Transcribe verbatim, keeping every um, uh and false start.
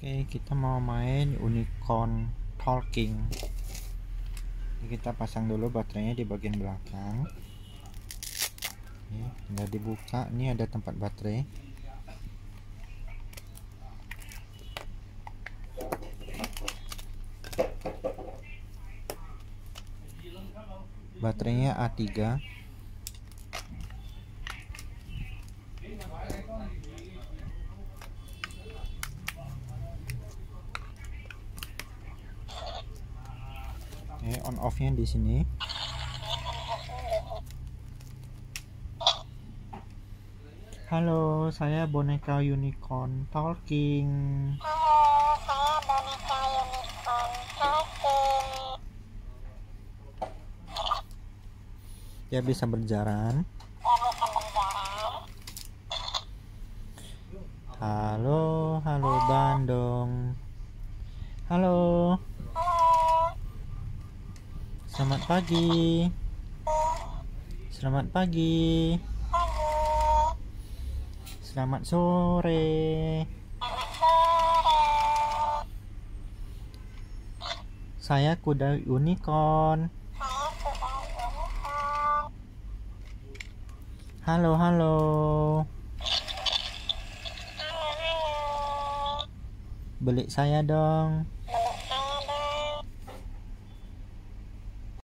Oke, kita mau main unicorn talking. Jadi kita pasang dulu baterainya di bagian belakang. Oke, tinggal dibuka. Ini ada tempat baterai. Baterainya A tiga. Oke, on off-nya di sini. Halo, saya boneka unicorn talking. Halo, saya boneka unicorn talking. Dia bisa berjalan. Ya bisa berjalan. Halo, halo Bandung. Halo. Halo. Selamat pagi. Selamat pagi. Pagi. Selamat sore. Selamat sore. Saya kuda unicorn. Saya kuda unicorn. Halo, halo. Halo, halo. Beli saya dong.